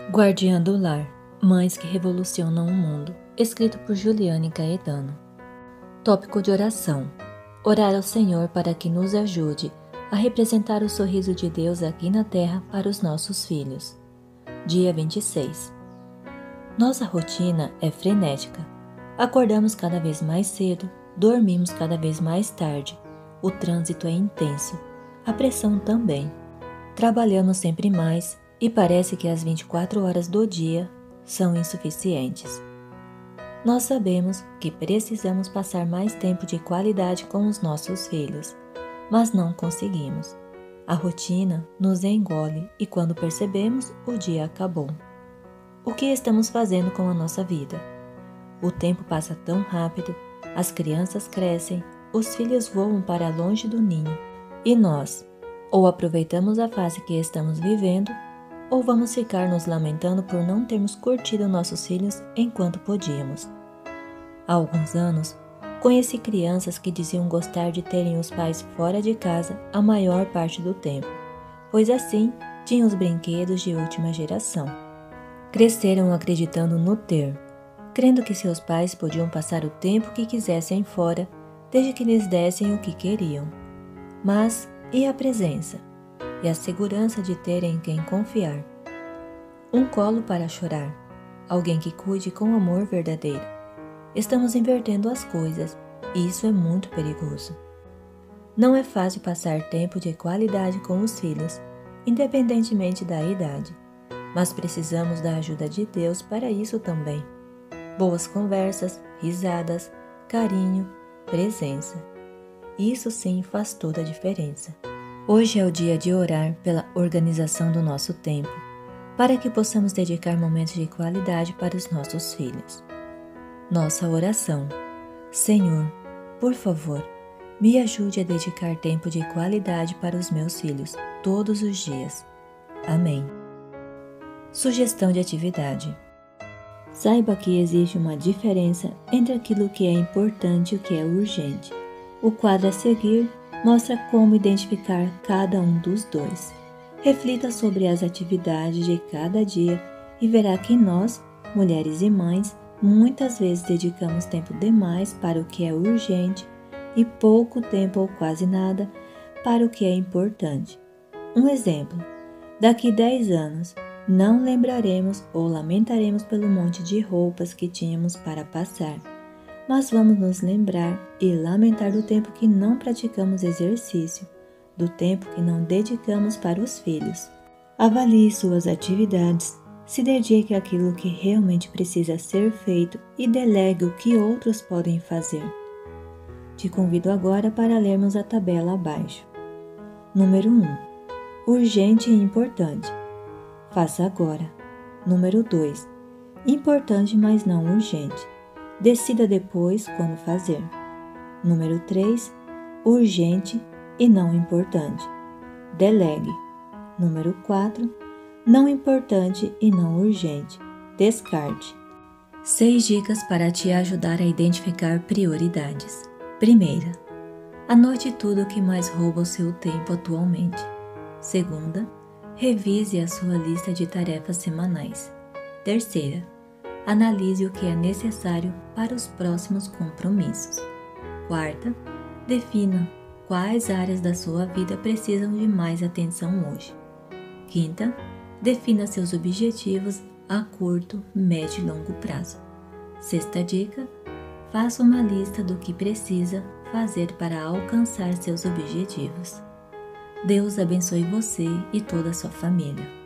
Guardiã do Lar, Mães que Revolucionam o Mundo, escrito por Juliane Caetano. Tópico de oração: orar ao Senhor para que nos ajude a representar o sorriso de Deus aqui na terra para os nossos filhos. Dia 26. Nossa rotina é frenética. Acordamos cada vez mais cedo, dormimos cada vez mais tarde, o trânsito é intenso, a pressão também. Trabalhamos sempre mais e parece que as 24 horas do dia são insuficientes. Nós sabemos que precisamos passar mais tempo de qualidade com os nossos filhos, mas não conseguimos. A rotina nos engole e quando percebemos, o dia acabou. O que estamos fazendo com a nossa vida? O tempo passa tão rápido, as crianças crescem, os filhos voam para longe do ninho e nós, ou aproveitamos a fase que estamos vivendo, ou vamos ficar nos lamentando por não termos curtido nossos filhos enquanto podíamos. Há alguns anos, conheci crianças que diziam gostar de terem os pais fora de casa a maior parte do tempo, pois assim tinham os brinquedos de última geração. Cresceram acreditando no ter, crendo que seus pais podiam passar o tempo que quisessem fora, desde que lhes dessem o que queriam. Mas e a presença? E a segurança de terem em quem confiar? Um colo para chorar, alguém que cuide com amor verdadeiro. Estamos invertendo as coisas e isso é muito perigoso. Não é fácil passar tempo de qualidade com os filhos, independentemente da idade, mas precisamos da ajuda de Deus para isso também. Boas conversas, risadas, carinho, presença. Isso sim faz toda a diferença. Hoje é o dia de orar pela organização do nosso tempo, para que possamos dedicar momentos de qualidade para os nossos filhos. Nossa oração: Senhor, por favor, me ajude a dedicar tempo de qualidade para os meus filhos todos os dias. Amém. Sugestão de atividade: saiba que existe uma diferença entre aquilo que é importante e o que é urgente. O quadro a seguir mostra como identificar cada um dos dois. Reflita sobre as atividades de cada dia e verá que nós, mulheres e mães, muitas vezes dedicamos tempo demais para o que é urgente e pouco tempo ou quase nada para o que é importante. Um exemplo: daqui 10 anos, não lembraremos ou lamentaremos pelo monte de roupas que tínhamos para passar, mas vamos nos lembrar e lamentar do tempo que não praticamos exercício, do tempo que não dedicamos para os filhos. Avalie suas atividades, se dedique àquilo que realmente precisa ser feito e delegue o que outros podem fazer. Te convido agora para lermos a tabela abaixo. Número 1. Urgente e importante. Faça agora. Número 2. Importante, mas não urgente. Decida depois quando fazer. Número 3. Urgente e não importante. Delegue. Número 4. Não importante e não urgente. Descarte. 6 dicas para te ajudar a identificar prioridades. Primeira, anote tudo o que mais rouba o seu tempo atualmente. Segunda, revise a sua lista de tarefas semanais. Terceira, analise o que é necessário para os próximos compromissos. Quarta, defina quais áreas da sua vida precisam de mais atenção hoje. Quinta, defina seus objetivos a curto, médio e longo prazo. Sexta dica, faça uma lista do que precisa fazer para alcançar seus objetivos. Deus abençoe você e toda a sua família.